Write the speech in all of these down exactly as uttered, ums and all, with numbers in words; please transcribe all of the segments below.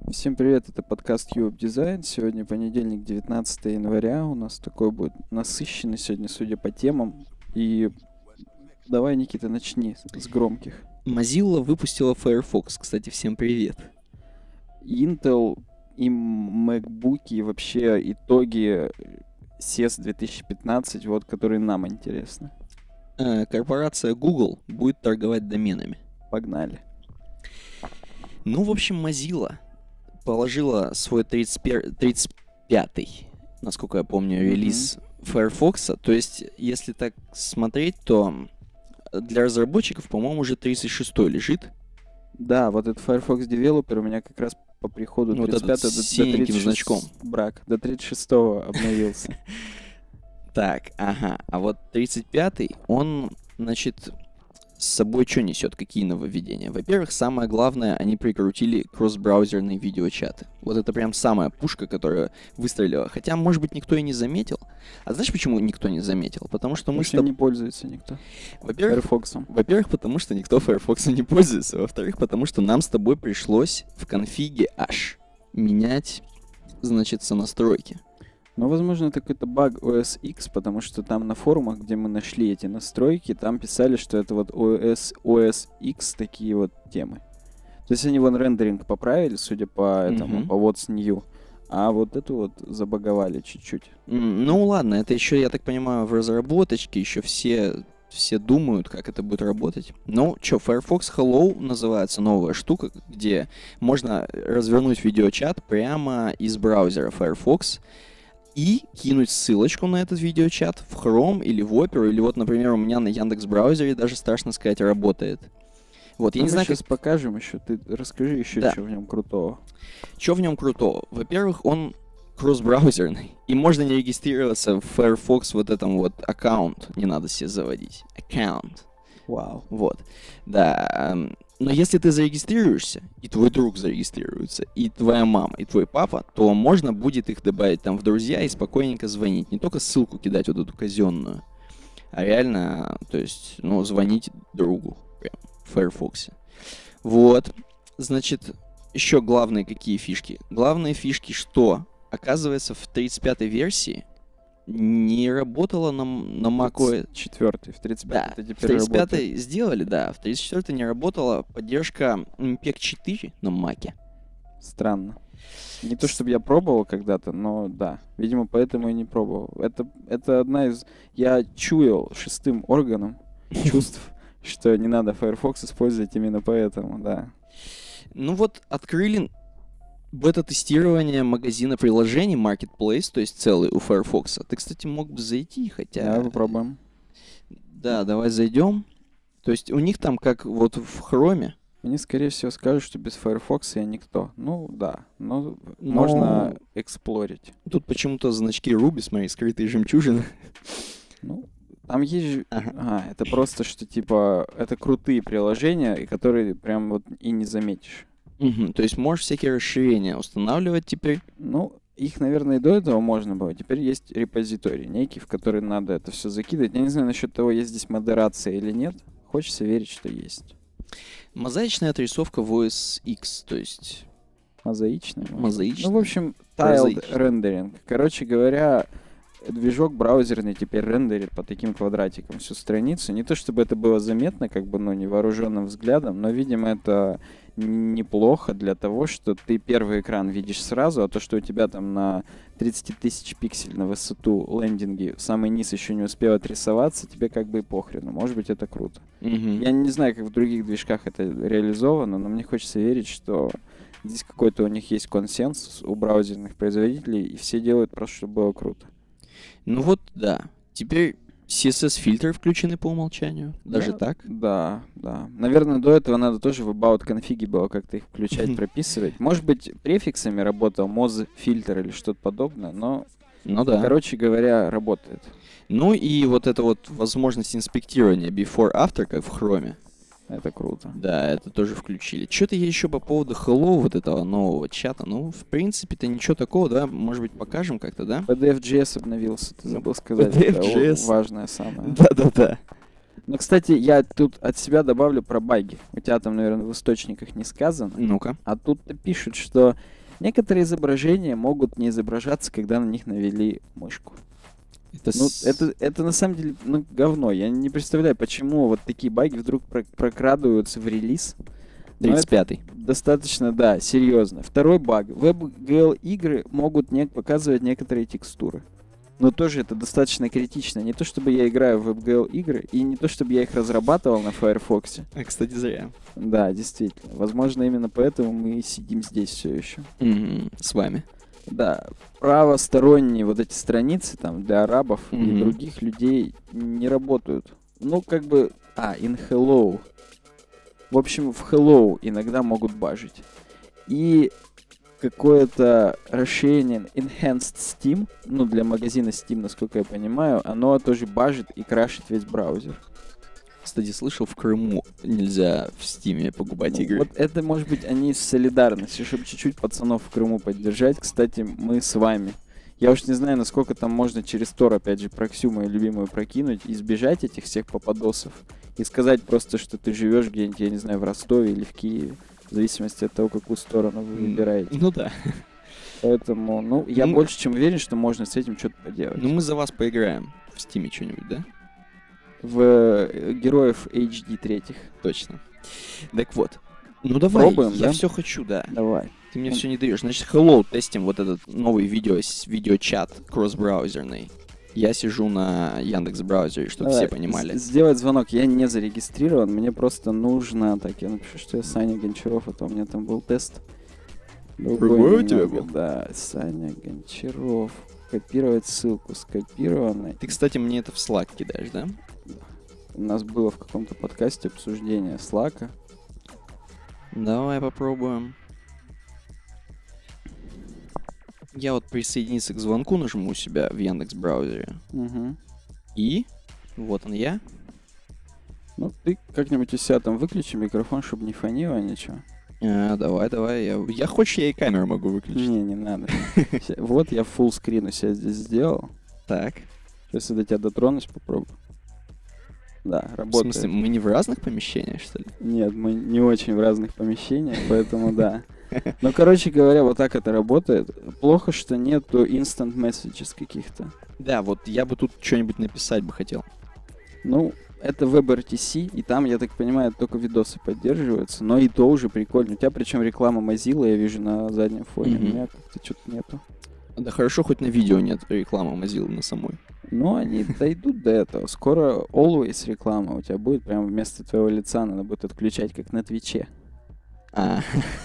Всем привет, это подкаст Юап Дизайн. Сегодня понедельник, девятнадцатое января. У нас такой будет насыщенный сегодня, судя по темам. И давай, Никита, начни с громких. Mozilla выпустила Firefox, кстати, всем привет. Intel и MacBook, и вообще итоги си и эс две тысячи пятнадцать, вот, которые нам интересны. Э, корпорация Google будет торговать доменами. Погнали. Ну, в общем, Mozilla положила свой тридцать пятый, насколько я помню, релиз mm-hmm. Firefox. То есть, если так смотреть, то для разработчиков, по-моему, уже тридцать шестой лежит. Да, вот этот Firefox Developer у меня как раз по приходу вот тридцать пятого с до, до тридцать шестого значком. Брак, до тридцать шестого обновился. Так, ага. А вот тридцать пятый, он, значит, с собой что несет? Какие нововведения? Во-первых, самое главное, они прикрутили кросс-браузерные видеочаты. Вот это прям самая пушка, которая выстрелила. Хотя, может быть, никто и не заметил. А знаешь, почему никто не заметил? Потому что мы... С тобой... не пользуется никто. Во-первых, Firefox. Во-первых, потому что никто Firefox не пользуется. Во-вторых, потому что нам с тобой пришлось в конфиге аж менять, значит, настройки. Ну, возможно, это какой-то баг о эс икс, потому что там на форумах, где мы нашли эти настройки, там писали, что это вот о эс, о эс икс такие вот темы. То есть они вон рендеринг поправили, судя по этому, mm-hmm. по What's New, а вот эту вот забаговали чуть-чуть. Mm, ну ладно, это еще, я так понимаю, в разработочке еще все, все думают, как это будет работать. Ну, что, Firefox Hello называется новая штука, где можно развернуть видеочат прямо из браузера Firefox, и кинуть ссылочку на этот видеочат в Chrome или в Opera, или вот, например, у меня на Яндекс.Браузере даже, страшно сказать, работает. Вот, я ну, не мы знаю, сейчас как... покажем еще, ты расскажи еще, да. что в нем крутого. Что в нем крутого? Во-первых, он кросс-браузерный, и можно не регистрироваться в Firefox вот этом вот аккаунт, не надо себе заводить. Аккаунт. Вау. Вот, да. Но если ты зарегистрируешься, и твой друг зарегистрируется, и твоя мама, и твой папа, то можно будет их добавить там в друзья и спокойненько звонить. Не только ссылку кидать вот эту казенную, а реально, то есть, ну, звонить другу прям в Firefox. Вот, значит, еще главные какие фишки? Главные фишки, что, оказывается, в тридцать пятой версии не работала на, на macOS. Четвертый, в тридцать пятой да, это теперь в тридцать пятой работает. Сделали, да. В тридцать четвёртой не работала поддержка эм пи и джи четыре на Маке. Странно. Не то, чтобы я пробовал когда-то, но да. Видимо, поэтому и не пробовал. Это, это одна из... Я чуял шестым органом чувств, что не надо Firefox использовать именно поэтому, да. Ну вот, открыли бета-тестирование магазина приложений Marketplace, то есть целый у Firefox. Ты, кстати, мог бы зайти, хотя... Давай попробуем. Да, давай зайдем. То есть у них там, как вот в Chrome... Они, скорее всего, скажут, что без Firefox я никто. Ну, да, но, но... можно эксплорить. Тут почему-то значки Ruby, смотри, скрытые жемчужины. Ну, там есть же... Ага. А, это просто, что, типа, это крутые приложения, и которые прям вот и не заметишь. Угу, то есть можешь всякие расширения устанавливать теперь? Ну, их, наверное, и до этого можно было. Теперь есть репозиторий некий, в который надо это все закидывать. Я не знаю насчет того, есть здесь модерация или нет. Хочется верить, что есть. Мозаичная отрисовка в о эс икс, то есть... Мозаичная? Мозаичная. Ну, в общем, tiled rendering. Короче говоря, движок браузерный теперь рендерит по таким квадратикам всю страницу. Не то, чтобы это было заметно, как бы, ну, невооруженным взглядом, но, видимо, это... неплохо для того, что ты первый экран видишь сразу, а то, что у тебя там на тридцать тысяч пикселей на высоту лендинги самый низ еще не успел отрисоваться, тебе как бы и похрену. Может быть, это круто. Mm-hmm. Я не знаю, как в других движках это реализовано, но мне хочется верить, что здесь какой-то у них есть консенсус у браузерных производителей, и все делают просто, чтобы было круто. Ну вот, да. Теперь си эс эс-фильтры включены по умолчанию. Даже да, так? Да, да. Наверное, до этого надо тоже в about конфиге было как-то их включать, прописывать. Может быть, префиксами работал moz-фильтр или что-то подобное, но, ну, да. короче говоря, работает. Ну и вот эта вот возможность инспектирования before-after, как в Chrome. Это круто. Да, это тоже включили. Что-то я еще по поводу Hello, вот этого нового чата. Ну, в принципе-то ничего такого, да? Может быть, покажем как-то, да? пи ди эф джей эс обновился, ты забыл сказать. пи ди эф джей эс. Это важное самое. Да-да-да. Ну, кстати, я тут от себя добавлю про баги. У тебя там, наверное, в источниках не сказано. Ну-ка. А тут пишут, что Некоторые изображения могут не изображаться, когда на них навели мышку. Это, Ну, с... это, это на самом деле, ну, говно. Я не представляю, почему вот такие баги вдруг про- прокрадываются в релиз. Но тридцать это пятый. достаточно, да, серьезно. Второй баг. WebGL игры могут не показывать некоторые текстуры. Но тоже это достаточно критично. Не то, чтобы я играю в WebGL игры, и не то, чтобы я их разрабатывал на Firefox. А, кстати, зря. Да, действительно. Возможно, именно поэтому мы и сидим здесь все еще. Mm-hmm. С вами. Да, правосторонние вот эти страницы там для арабов Mm-hmm. и других людей не работают. Ну, как бы... А, in Hello. В общем, в Hello иногда могут бажить. И какое-то расширение Enhanced Steam, ну, для магазина Steam, насколько я понимаю, оно тоже бажит и крашит весь браузер. Кстати, слышал, в Крыму нельзя в Стиме покупать Ну, игры. вот это, может быть, они из солидарности, чтобы чуть-чуть пацанов в Крыму поддержать. Кстати, мы с вами. Я уж не знаю, насколько там можно через Тор, опять же, проксю мою любимую прокинуть, избежать этих всех попадосов и сказать просто, что ты живешь где-нибудь, я не знаю, в Ростове или в Киеве, в зависимости от того, какую сторону вы выбираете. Ну да. Поэтому, ну, я Ну, больше чем уверен, что можно с этим что-то поделать. Ну мы за вас поиграем в Стиме что-нибудь, да? В э, героев эйч ди третьих. Точно. Так вот. Ну давай, Пробуем, я да? все хочу, да. Давай. Ты мне Ну. все не даешь. Значит, hello, тестим вот этот новый видео, с- видеочат кросс-браузерный. Я сижу на Яндекс.Браузере, чтобы Давай, все понимали. с- Сделать звонок. Я не зарегистрирован, мне просто нужно... Так, я напишу, что я Саня Гончаров, а то у меня там был тест. Другой у тебя немного, был? Да, Саня Гончаров. Копировать ссылку. Скопировано. Ты, кстати, мне это в Slack кидаешь, да? У нас было в каком-то подкасте обсуждение Слака. Давай попробуем. Я вот присоединиться к звонку нажму у себя в Яндекс.Браузере. Угу. И вот он я. Ну, ты как-нибудь у себя там выключи микрофон, чтобы не фонило ничего. А, давай, давай. Я, я хочешь, я и камеру могу выключить. Не, не надо. Ща- Вот я full скрин у себя здесь сделал. Так. Сейчас я до тебя дотронусь, попробую. Да, В работает. смысле, мы не в разных помещениях, что ли? Нет, мы не очень в разных помещениях, поэтому да. Ну, короче говоря, вот так это работает. Плохо, что нету instant messages каких-то. Да, вот я бы тут что-нибудь написать бы хотел. Ну, это WebRTC, и там, я так понимаю, только видосы поддерживаются, но и то уже прикольно. У тебя причем реклама Mozilla, я вижу на заднем фоне, Мгм. у меня как-то что-то нету. Да хорошо, хоть на видео нет рекламы Mozilla на самой. Но они дойдут до этого. Скоро Always реклама у тебя будет, прямо вместо твоего лица надо будет отключать, как на Твиче. А,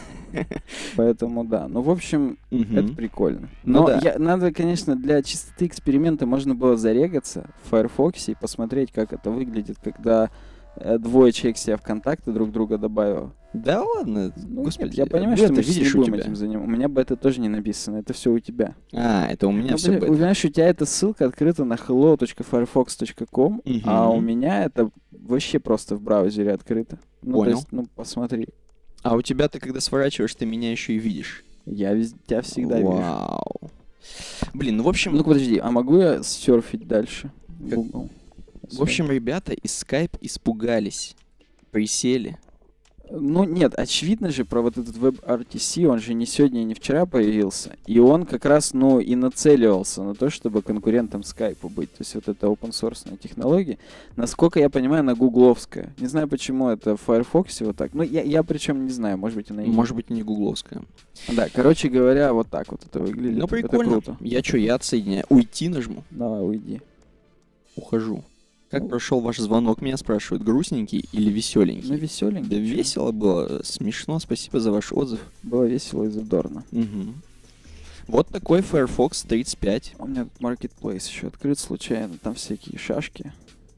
Поэтому да. Ну, в общем, мгм. это прикольно. Ну Но да. я, надо, конечно, для чистоты эксперимента можно было зарегаться в Firefox и посмотреть, как это выглядит, когда э, двое человек себя в контакты друг друга добавило. Да ладно, Ну, господи. нет, я понимаю, бета что мы сейчас видишь не у будем тебя. этим заниматься. У меня бы это тоже не написано, это все у тебя. А, это у меня Ну, все бля, бета. понимаешь, у тебя эта ссылка открыта на hello точка firefox точка com, а Мгм. у меня это вообще просто в браузере открыто. Ну, то Понял. есть, ну, посмотри. А у тебя ты когда сворачиваешь, ты меня еще и видишь. Я вез- тебя всегда вижу. Вау. Блин, ну в общем, Ну, подожди, а могу я серфить дальше? Как- Google. в общем, ребята из Skype испугались, присели. Ну, нет, очевидно же, про вот этот WebRTC, он же не сегодня и не вчера появился, и он как раз, ну, и нацеливался на то, чтобы конкурентом Skype быть. То есть вот это open-source технология, насколько я понимаю, она гугловская. Не знаю, почему это в Firefox вот так. Ну, я, я причем не знаю, может быть, она и... Может быть, не гугловская. Да, короче говоря, вот так вот это выглядит. Ну, Это прикольно. круто. Я что, я отсоединяю. Уйти нажму. Давай, уйди. Ухожу. Как Ну. прошел ваш звонок, меня спрашивают, грустненький или веселенький? Ну, веселенько. Да весело было, смешно, спасибо за ваш отзыв. Было весело и задорно. Мгм. Вот такой Firefox тридцать пять. У меня тут Marketplace еще открыт случайно. Там всякие шашки,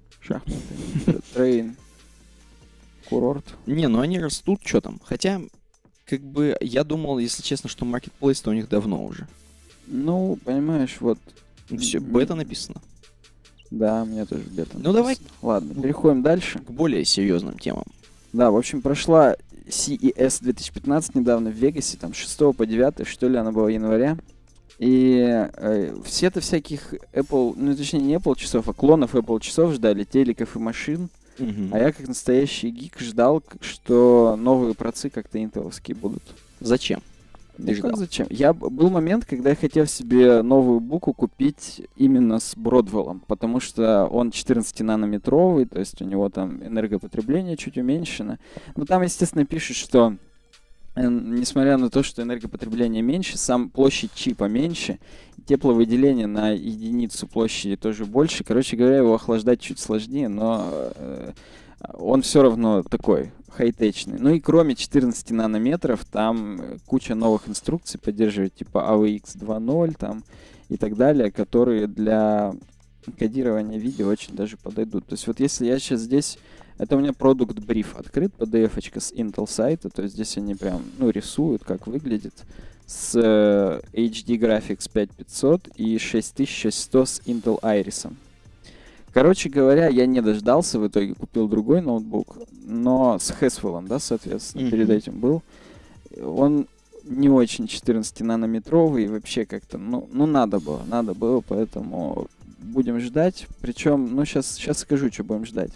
шахматы, трейн, курорт. Не, ну они растут, что там. Хотя, как бы, я думал, если честно, что Marketplace-то у них давно уже. Ну, понимаешь, вот, Все, М, бета написано. да, у меня тоже бета. Ну, давай. написано. Ладно, переходим дальше. К более серьезным темам. Да, в общем, прошла си и эс две тысячи пятнадцать недавно в Вегасе, там, с шестого по девятое, что ли, она была января. И э, все-то всяких Apple, ну, точнее, не Apple часов, а клонов Apple часов ждали, телеков и машин. Мгм. А я, как настоящий гик, ждал, к- что новые процы как-то интеловские будут. Зачем? Ну как зачем? Я был момент, когда я хотел себе новую буку купить именно с Бродвеллом, потому что он четырнадцатинанометровый, то есть у него там энергопотребление чуть уменьшено. Но там, естественно, пишут, что несмотря на то, что энергопотребление меньше, сам площадь чипа меньше, тепловыделение на единицу площади тоже больше. Короче говоря, его охлаждать чуть сложнее, но э, он все равно такой хай-течный. Ну и кроме четырнадцати нанометров, там куча новых инструкций поддерживает, типа эй ви икс два ноль там и так далее, которые для кодирования видео очень даже подойдут. То есть вот если я сейчас здесь... Это у меня продукт бриф открыт, пи ди эф-очка с Intel сайта, то есть здесь они прям, ну, рисуют, как выглядит, с э, эйч ди Graphics пять тысяч пятьсот и шесть тысяч сто с Intel Iris. Короче говоря, я не дождался, в итоге купил другой ноутбук, но с Haswell, да, соответственно, mm-hmm. перед этим был. Он не очень четырнадцатинанометровый, и вообще как-то, ну, ну, надо было, надо было, поэтому будем ждать. Причем, ну, сейчас, сейчас скажу, что будем ждать.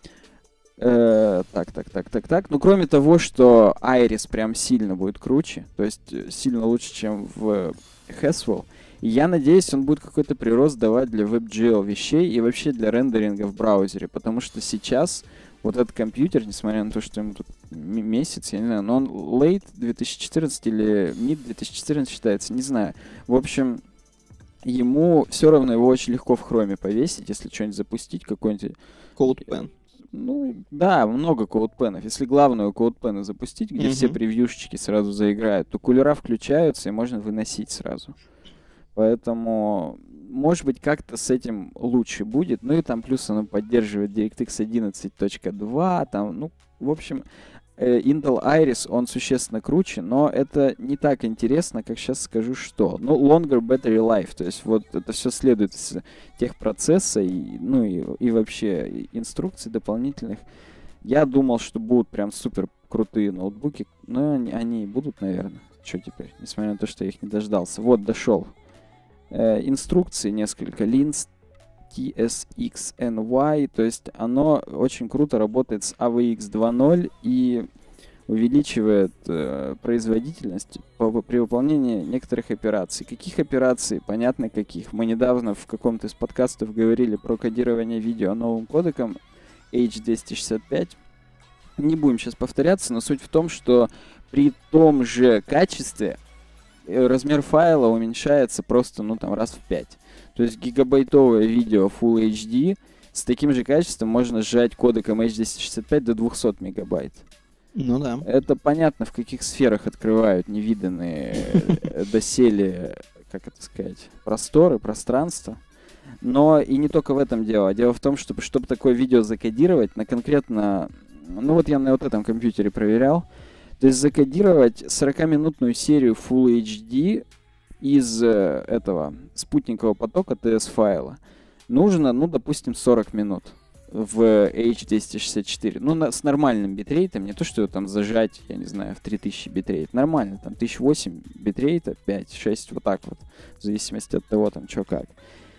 Э, так, так, так, так, так. Ну, кроме того, что Iris прям сильно будет круче, то есть сильно лучше, чем в Haswell. И я надеюсь, он будет какой-то прирост давать для WebGL вещей и вообще для рендеринга в браузере, потому что сейчас вот этот компьютер, несмотря на то, что ему тут месяц, я не знаю, но он late две тысячи четырнадцатый или mid две тысячи четырнадцатый считается, не знаю. В общем, ему все равно его очень легко в хроме повесить, если что-нибудь запустить, какой-нибудь... CodePen. Ну, да, много CodePen'ов. Если главную CodePen запустить, где mm-hmm. все превьюшечки сразу заиграют, то кулера включаются и можно выносить сразу. Поэтому, может быть, как-то с этим лучше будет. Ну и там плюс оно поддерживает DirectX одиннадцать точка два. Там, ну, в общем, Intel Iris, он существенно круче, но это не так интересно, как сейчас скажу, что. Ну, longer battery life, то есть вот это все следует из техпроцесса и, ну, и, и вообще инструкций дополнительных. Я думал, что будут прям супер крутые ноутбуки, но они, они и будут, наверное. Что теперь, несмотря на то, что я их не дождался. Вот, дошел. Э, инструкции несколько. Linz ти эс икс эн уай, то есть оно очень круто работает с эй ви икс два ноль и увеличивает э, производительность по, при выполнении некоторых операций. Каких операций? Понятно, каких. Мы недавно в каком-то из подкастов говорили про кодирование видео новым кодеком эйч двести шестьдесят пять. Не будем сейчас повторяться, но суть в том, что при том же качестве размер файла уменьшается просто, ну, там, раз в пять. То есть гигабайтовое видео Full эйч ди с таким же качеством можно сжать кодеком эйч двести шестьдесят пять до двухсот мегабайт. Ну да. Это понятно, в каких сферах открывают невиданные доселе, как это сказать, просторы, пространства. Но и не только в этом дело. Дело в том, что чтобы такое видео закодировать на конкретно... Ну вот я на вот этом компьютере проверял. То есть закодировать сорокаминутную серию Full эйч ди из э, этого спутникового потока ти эс-файла нужно, ну, допустим, сорок минут в эйч двести шестьдесят четыре. Ну, на, с нормальным битрейтом, не то, что там зажать, я не знаю, в три тысячи битрейт. Нормально, там тысяча восемь битрейта, пять-шесть, вот так вот, в зависимости от того, там, что как.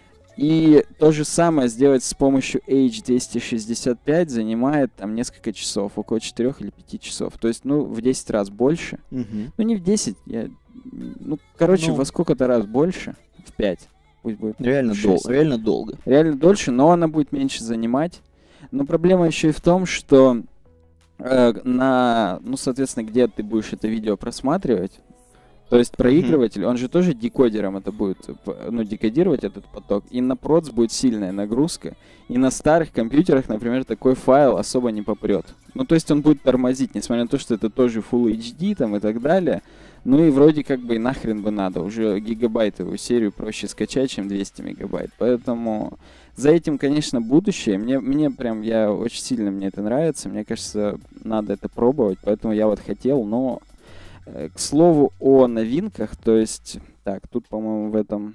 И то же самое сделать с помощью эйч двести шестьдесят пять занимает там несколько часов, около четырёх или пяти часов. То есть, ну, в десять раз больше. Mm-hmm. Ну, не в десять, я... ну, короче, ну, во сколько-то раз больше, в пять. Пусть будет реально, дол- реально долго. Реально дольше, но она будет меньше занимать. Но проблема еще и в том, что э, на, ну, соответственно, где ты будешь это видео просматривать, то есть проигрыватель, mm-hmm. он же тоже декодером это будет, ну, декодировать этот поток. И на проц будет сильная нагрузка. И на старых компьютерах, например, такой файл особо не попрет. Ну, то есть он будет тормозить, несмотря на то, что это тоже Full эйч ди там и так далее. Ну и вроде как бы и нахрен бы надо. Уже гигабайтовую серию проще скачать, чем двести мегабайт. Поэтому за этим, конечно, будущее. Мне, мне прям, я очень сильно, мне это нравится. Мне кажется, надо это пробовать. Поэтому я вот хотел, но... К слову о новинках, то есть, так, тут, по-моему, в этом,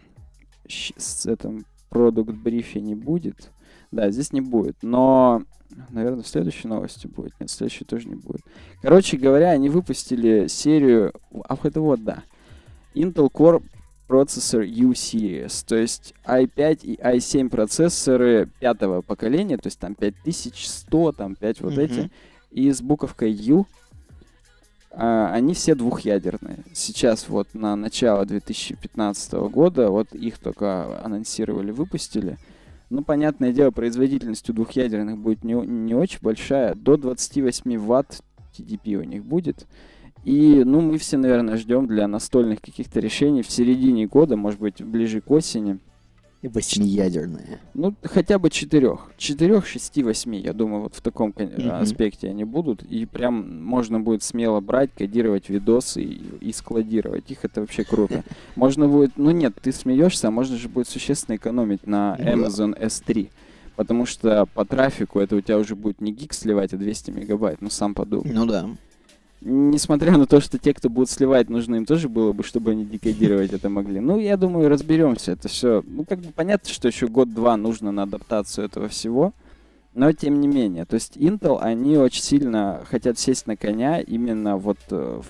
с этом продукт-брифе не будет. Да, здесь не будет, но, наверное, в следующей новости будет. Нет, в следующей тоже не будет. Короче говоря, они выпустили серию, а это вот, да, Intel Core Processor U-Series, то есть ай пять и ай семь процессоры пятого поколения, то есть там пять тысяч сто, там пять вот mm-hmm. эти, и с буковкой U. А, они все двухъядерные. Сейчас вот на начало две тысячи пятнадцатого года вот их только анонсировали, выпустили. Ну, понятное дело, производительность у двухъядерных будет не, не очень большая. До двадцати восьми ватт ти ди пи у них будет. И, ну, мы все, наверное, ждем для настольных каких-то решений в середине года, может быть, ближе к осени. И восьмиядерные. Ну, хотя бы четырех. Четырех, шести, восьми, я думаю, вот в таком mm-hmm. аспекте они будут. И прям можно будет смело брать, кодировать видосы и, и складировать их. Это вообще круто. Можно будет... Ну нет, ты смеешься, а можно же будет существенно экономить на Amazon эс три. Потому что по трафику это у тебя уже будет не гиг сливать, а двести мегабайт. Ну, сам подумай. Ну да. Несмотря на то, что те, кто будут сливать, нужно им тоже было бы, чтобы они декодировать это могли. Ну, я думаю, разберемся. Это все. Ну, как бы понятно, что еще год-два нужно на адаптацию этого всего. Но тем не менее. То есть Intel, они очень сильно хотят сесть на коня именно вот в,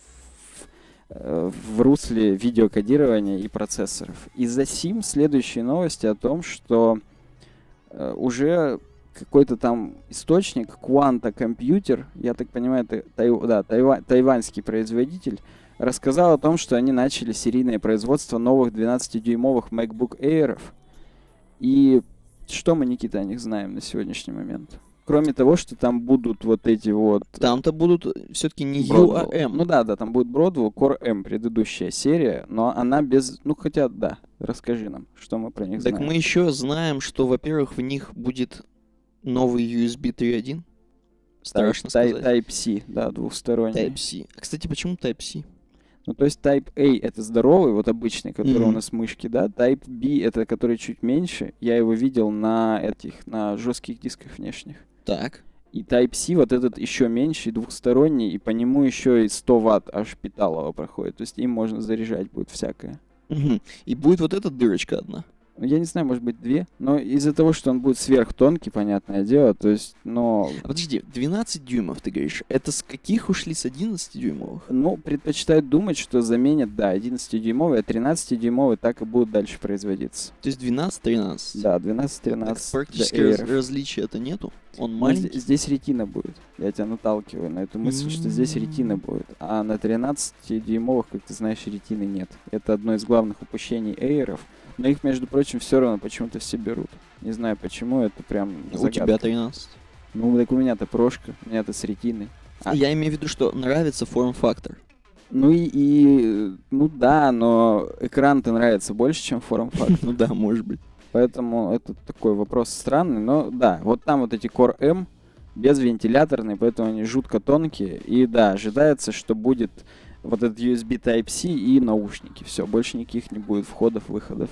в, в русле видеокодирования и процессоров. Из-за сим следующие новости о том, что уже какой-то там источник, Quanta Computer, я так понимаю, это тай, да, тайва, тайваньский производитель, рассказал о том, что они начали серийное производство новых двенадцатидюймовых MacBook Air. И что мы, Никита, о них знаем на сегодняшний момент? Кроме того, что там будут вот эти вот... Там-то будут все-таки не Broadwell. ю, а эм. Ну да, да, там будет Broadwell Core M, предыдущая серия, но она без... Ну хотя, да, расскажи нам, что мы про них так знаем. Так мы еще знаем, что, во-первых, в них будет новый ю эс би три точка один. Страшно Type, сказать. Type-C, да, двухсторонний. Type-C. А, кстати, почему Type-C? Ну, то есть Type-A это здоровый, вот обычный, который Mm-hmm. у нас мышки, да. Type-B это который чуть меньше. Я его видел на этих, на жестких дисках внешних. Так. И Type-C вот этот еще меньше, двухсторонний, и по нему еще и сто ватт аж питалово проходит. То есть им можно заряжать будет всякое. Mm-hmm. И будет вот эта дырочка одна. Я не знаю, может быть, две, но из-за того, что он будет сверхтонкий, понятное дело, то есть, но... А подожди, двенадцать дюймов, ты говоришь, это с каких ушли с одиннадцатидюймовых? Ну, предпочитают думать, что заменят, да, одиннадцатидюймовые, а тринадцатидюймовые так и будут дальше производиться. То есть двенадцать-тринадцать? Да, двенадцать-тринадцать. Практически раз- различия-то нету? Он маленький? Здесь, здесь ретина будет. Я тебя наталкиваю на эту мысль, что здесь ретина будет. А на тринадцатидюймовых, как ты знаешь, ретины нет. Это одно из главных упущений Эйров. Но их, между прочим, все равно почему-то все берут. Не знаю почему, это прям загадка. У тебя тринадцать. Ну, так у меня-то прошка, у меня-то с ретиной. А. Я имею в виду, что нравится форм-фактор. Ну и, и, ну да, но экран-то нравится больше, чем форм-фактор. Ну да, может быть. Поэтому это такой вопрос странный. Но да, вот там вот эти Core M безвентиляторные, поэтому они жутко тонкие. И да, ожидается, что будет вот этот ю эс би Type-C и наушники. Все, больше никаких не будет входов, выходов.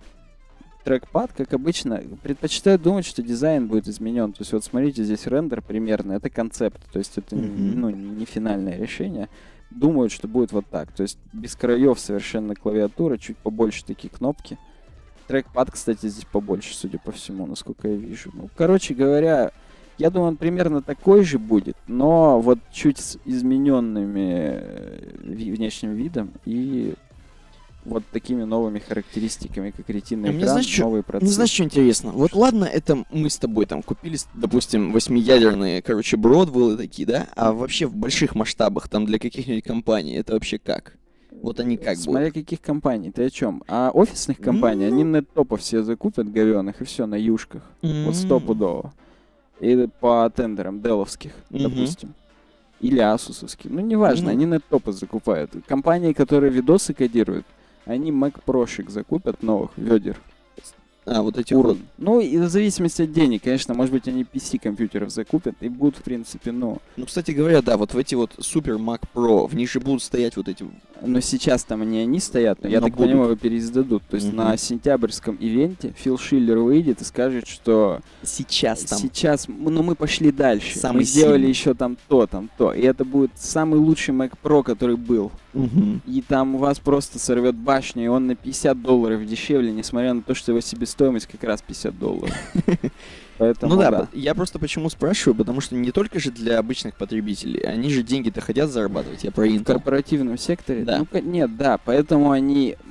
Трекпад, как обычно, предпочитаю думать, что дизайн будет изменен. То есть вот смотрите, здесь рендер примерно, это концепт. То есть это mm-hmm. ну, не финальное решение. Думают, что будет вот так. То есть без краев совершенно клавиатура, чуть побольше такие кнопки. Трекпад, кстати, здесь побольше, судя по всему, насколько я вижу. Ну, короче говоря, я думаю, он примерно такой же будет, но вот чуть с измененными внешним видом и вот такими новыми характеристиками, как ретинный экран, знаешь, новые что, процессы. Мне знаешь, что интересно? Вот ладно, это мы с тобой там купили, допустим, восьмиядерные, короче, Broadwell такие, да? А вообще в больших масштабах, там для каких-нибудь компаний, это вообще как? Вот они как Смотря будут? каких компаний, ты о чем? А офисных компаний, Mm. они нет-топов все закупят говёных, и все на юшках. Mm. Вот стопудово. И по тендерам деловских, Мгм. допустим. Или асусовских. Ну, неважно, Ну. они нет-топы закупают. Компании, которые видосы кодируют, они Mac Pro-шек закупят новых, ведер. А, вот эти Урн. вот. Ну, и в зависимости от денег, конечно, может быть, они пи си-компьютеров закупят и будут, в принципе, ну... Ну, кстати говоря, да, вот в эти вот Super Mac Pro, в них же будут стоять вот эти... Но сейчас там не они стоят, но я Но так будут. понимаю, его переиздадут. То есть Мгм. на сентябрьском ивенте Фил Шиллер выйдет и скажет, что Сейчас там. сейчас, м, ну мы пошли дальше. Самый мы сделали сильный. еще там то, там то. И это будет самый лучший Mac Pro, который был. Мгм. И там у вас просто сорвет башню, и он на пятьдесят долларов дешевле, несмотря на то, что его себестоимость как раз пятьдесят долларов. Поэтому Ну да, да. по- я просто почему спрашиваю, потому что не только же для обычных потребителей, они же деньги-то хотят зарабатывать, я про В Intel. корпоративном секторе? Да. Ну, ка- нет, да, поэтому они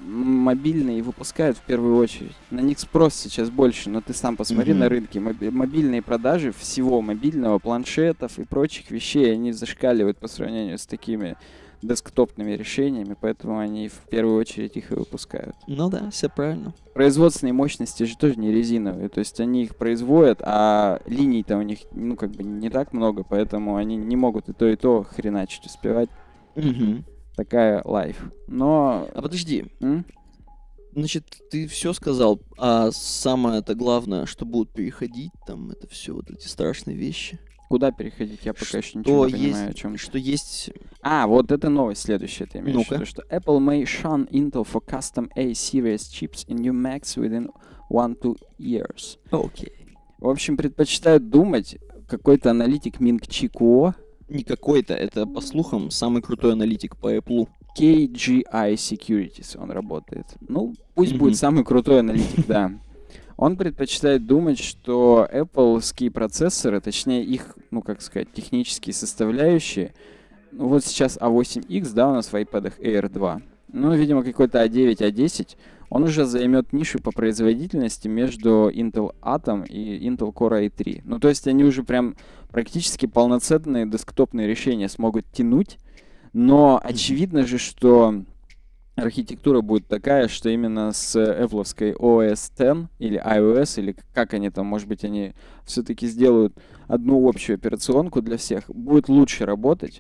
мобильные выпускают в первую очередь. На них спрос сейчас больше, но ты сам посмотри mm-hmm. на рынке. Моби- мобильные продажи всего мобильного, планшетов и прочих вещей, они зашкаливают по сравнению с такими десктопными решениями, поэтому они в первую очередь их и выпускают. Ну да, все правильно. Производственные мощности же тоже не резиновые, то есть они их производят, а линий-то у них, ну, как бы не так много, поэтому они не могут и то, и то хреначить успевать. Угу. Такая лайф. Но... А подожди. М? Значит, ты все сказал, а самое-то главное, что будут переходить, там, это все вот эти страшные вещи. Куда переходить? Я пока что еще ничего не есть, понимаю, о чем. Что есть... А, вот это новость следующая, ты имеешь в виду, что Apple may shun Intel for custom A-series chips in new Macs within one-two years. Окей. Okay. В общем, предпочитают думать, какой-то аналитик Минг Чи Куо. Не какой-то, это, по слухам, самый крутой аналитик по Apple. кей джи ай Securities он работает. Ну, пусть mm-hmm. будет самый крутой аналитик, да. Он предпочитает думать, что Apple-ские процессоры, точнее их, ну как сказать, технические составляющие, ну вот сейчас а восемь икс, да, у нас в iPad Air два, ну, видимо, какой-то а девять, а десять, он уже займет нишу по производительности между Intel Atom и Intel Core ай три. Ну, то есть они уже прям практически полноценные десктопные решения смогут тянуть, но очевидно же, что архитектура будет такая, что именно с Apple-овской о эс десять или iOS, или как они там, может быть, они все-таки сделают одну общую операционку для всех, будет лучше работать.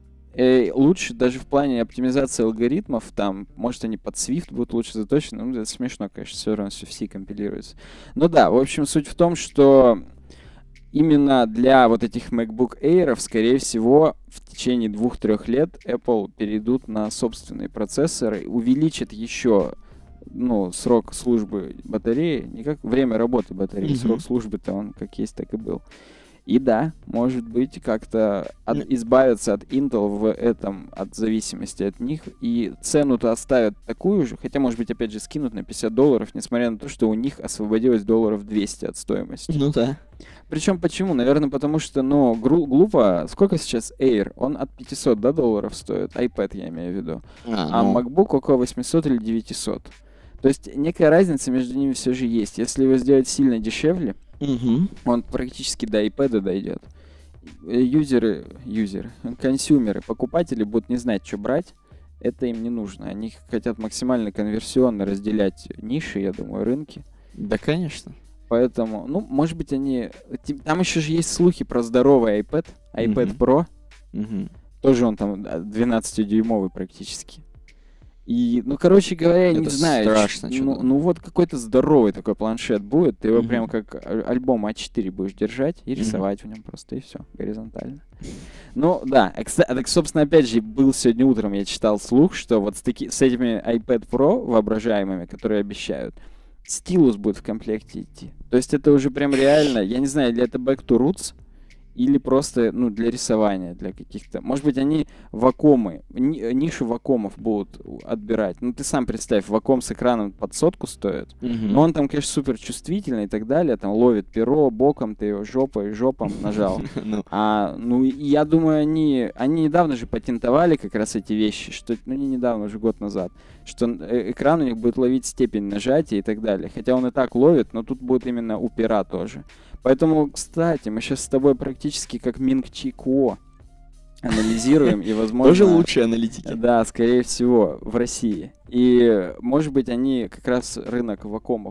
И лучше даже в плане оптимизации алгоритмов, там, может, они под Swift будут лучше заточены. Ну, это смешно, конечно, все равно все в C компилируется. Но да, в общем, суть в том, что именно для вот этих MacBook Air, скорее всего, в течение двух-трех лет Apple перейдут на собственные процессоры, увеличат еще, ну, срок службы батареи, не как время работы батареи, mm-hmm. срок службы-то он как есть, так и был. И да, может быть, как-то от, избавиться от Intel в этом, от зависимости от них, и цену-то оставят такую же, хотя, может быть, опять же, скинут на пятьдесят долларов, несмотря на то, что у них освободилось долларов двести от стоимости. Ну да. Причем почему? Наверное, потому что, ну, гру- глупо. Сколько сейчас Air? Он от пятисот, да, долларов стоит? iPad я имею в виду. А, а ну... MacBook около восемьсот или девятисот. То есть некая разница между ними все же есть. Если его сделать сильно дешевле, угу. он практически до iPad дойдет. Юзеры, юзеры, консюмеры, покупатели будут не знать, что брать. Это им не нужно. Они хотят максимально конверсионно разделять ниши, я думаю, рынки. Да, конечно. Поэтому, ну, может быть, они... Там еще же есть слухи про здоровый iPad, iPad mm-hmm. Pro. Mm-hmm. Тоже он там двенадцатидюймовый практически. И, ну, короче говоря, я это не знаю. Страшно, ну, ну, вот какой-то здоровый такой планшет будет. Ты его mm-hmm. прям как альбом а четыре будешь держать и рисовать mm-hmm. в нем просто, и все, горизонтально. Ну, да. Так, собственно, опять же, был сегодня утром, я читал слух, что вот с, таки, с этими iPad Pro воображаемыми, которые обещают, стилус будет в комплекте идти. То есть это уже прям реально, я не знаю, или это back to roots, или просто, ну, для рисования, для каких-то... Может быть, они вакуумы, ни, нишу вакуумов будут отбирать. Ну, ты сам представь, вакуум с экраном под сотку стоит. Mm-hmm. Но он там, конечно, супер чувствительный и так далее. Там ловит перо, боком ты его жопой, жопом нажал. А, ну, я думаю, они... Они недавно же патентовали как раз эти вещи, что... Ну, не недавно, уже год назад. Что экран у них будет ловить степень нажатия и так далее. Хотя он и так ловит, но тут будет именно у пера тоже. Поэтому, кстати, мы сейчас с тобой практически как Минг Чи Куо анализируем, и, возможно... Тоже лучшие аналитики. Да, скорее всего, в России. И, может быть, они как раз рынок вакуумов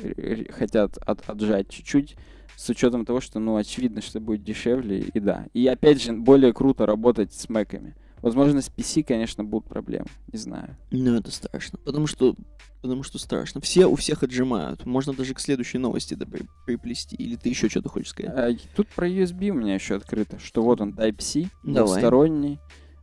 хотят от, отжать чуть-чуть, с учетом того, что, ну, очевидно, что будет дешевле, и да. И, опять же, более круто работать с мэками. Возможно, с пи си, конечно, будут проблемы, не знаю. Ну, это страшно, потому что... Потому что страшно. Все у всех отжимают. Можно даже к следующей новости да, при, приплести. Или ты еще что-то хочешь сказать? А, тут про ю эс би у меня еще открыто, что вот он Type-C, двухсторонний,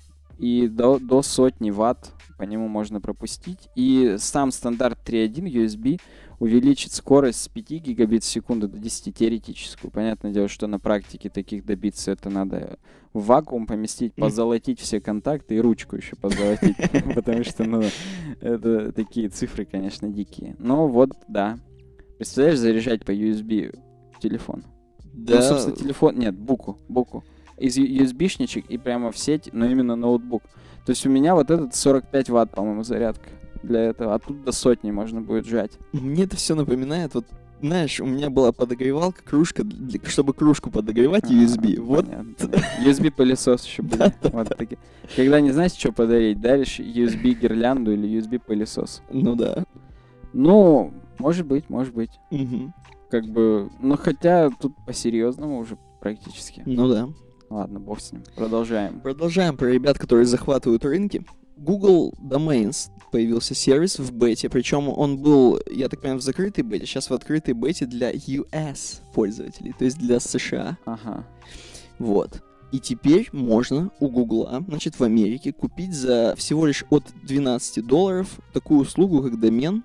и до, до сотни ватт по нему можно пропустить. И сам стандарт три точка один ю эс би увеличит скорость с пяти гигабит в секунду до десяти теоретическую. Понятное дело, что на практике таких добиться это надо в вакуум поместить, позолотить все контакты и ручку еще позолотить. Потому что, ну, это такие цифры, конечно, дикие. Но вот, да. Представляешь, заряжать по ю эс би телефон? Да. Ну, собственно, телефон... Нет, буку. Буку. Из ю эс би-шничек и прямо в сеть, но именно ноутбук. То есть у меня вот этот сорок пять ватт, по-моему, зарядка. для этого, а тут до сотни можно будет сжать. Мне это все напоминает, вот, знаешь, у меня была подогревалка, кружка, для- чтобы кружку подогревать, А, ю эс би. Вот, понятно, понятно. ю эс би-пылесос еще были. Вот такие. Когда не знаешь, что подарить, даришь ю эс би-гирлянду или ю эс би-пылесос. ну да. Ну, может быть, может быть. Мгм. Как бы, ну хотя тут по-серьезному уже практически. Ну да. Ладно, бог с ним. Продолжаем. Продолжаем про ребят, которые захватывают рынки. Google Domains появился сервис в бете, причем он был, я так понимаю, в закрытой бете, сейчас в открытой бете для ю эс пользователей, то есть для США. Ага. Вот. И теперь можно у Гугла, значит, в Америке купить за всего лишь от двенадцати долларов такую услугу, как домен,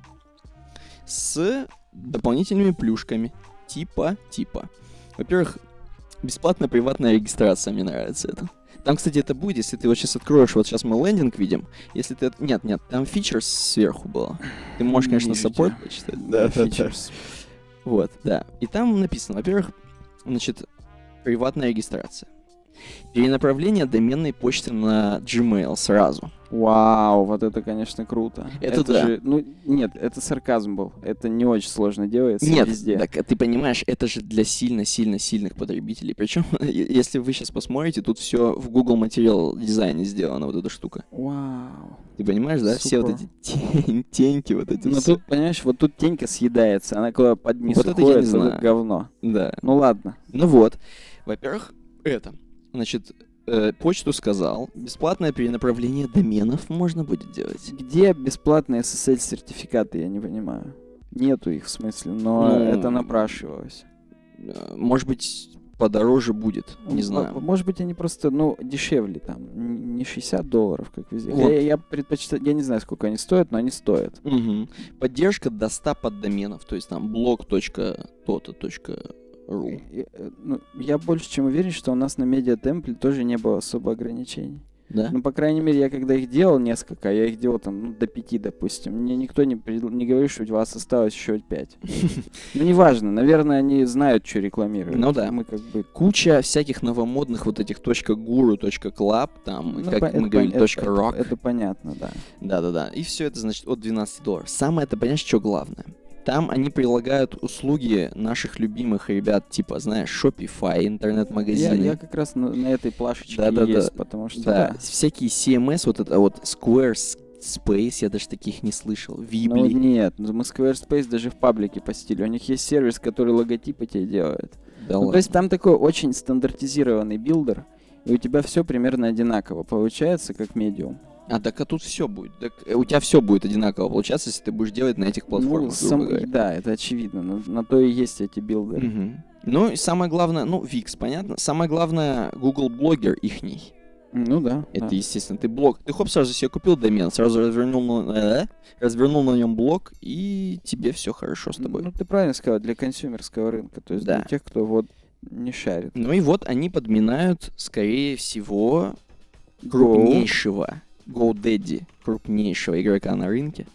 с дополнительными плюшками. Типа, типа. Во-первых, бесплатная приватная регистрация, мне нравится это. Там, кстати, это будет, если ты вот сейчас откроешь, вот сейчас мы лендинг видим, если ты... от- Нет, нет, там features сверху было. Ты можешь, Не конечно, вижу саппорт тебя. почитать. Да, features. Вот, да. И там написано, во-первых, значит, приватная регистрация. Перенаправление доменной почты на Gmail сразу. Вау, вот это, конечно, круто. Это да. же, ну, нет, это сарказм был. Это не очень сложно делается Нет, везде. так ты понимаешь, это же для сильно-сильно сильных потребителей. Причем, если вы сейчас посмотрите, тут все в Google Material дизайне сделана вот эта штука. Вау. Ты понимаешь, да? Все вот Супер. эти тень- теньки, вот эти Ну все. тут, понимаешь, вот тут тенька съедается, она куда под низ Вот это я уходит, не вот это знаю. говно. Да. Ну ладно. Ну вот. Во-первых, это. Значит, э, почту сказал. Бесплатное перенаправление доменов можно будет делать. Где бесплатные эс эс эль-сертификаты, я не понимаю. Нету их, в смысле, но Ну, это напрашивалось. Э, Может быть, подороже будет. Не Ну, знаю. м- Может быть, они просто, ну, дешевле там. Н- Не шестьдесят долларов, как везде. Вот. Я, я предпочитаю, я не знаю, сколько они стоят, но они стоят. Мгм. Поддержка до ста поддоменов. То есть там blog.toto.ru. И, э, ну, я больше чем уверен, что у нас на медиатемпле тоже не было особо ограничений. Да? Ну, по крайней мере, я когда их делал несколько, я их делал там ну, до пяти, допустим. Мне никто не, пред- не говорит, что у вас осталось еще пять. Ну, неважно, наверное, они знают, что рекламируют. Ну да. Мы как бы... Куча всяких новомодных вот этих .guru, .club, там, ну, как по- мы это говорили, пон- это- .rock. Это, это понятно, да. Да-да-да. И все это, значит, от двенадцати долларов. Самое это, понимаешь, что главное? Там они прилагают услуги наших любимых ребят, типа, знаешь, Shopify, Я, интернет-магазины. я как раз на, на этой плашечке Да-да-да. есть, потому что... Да, да. всякие си эм эс, вот это вот Squarespace, я даже таких не слышал. Ну Weebly. нет, ну, мы Squarespace даже в паблике постили. У них есть сервис, который логотипы тебе делает. Да Ну, ладно. то есть там такой очень стандартизированный билдер, и у тебя все примерно одинаково получается, как медиум. А так а тут все будет. Так, э, у тебя все будет одинаково получаться, если ты будешь делать на этих платформах. Ну, сам- грубо говоря. да, это очевидно, но на то и есть эти билдеры. Мгм. Ну и самое главное, ну, Wix, понятно. Самое главное, Google Блогер ихний. Ну да. Это, да. естественно, ты блог. Ты хоп, сразу себе купил домен, сразу развернул на, э, развернул на нем блог, и тебе все хорошо с тобой. Ну ты правильно сказал, для консюмерского рынка, то есть Да. для тех, кто вот не шарит. Ну и вот они подминают, скорее всего, крупнейшего GoDaddy, крупнейшего игрока на рынке.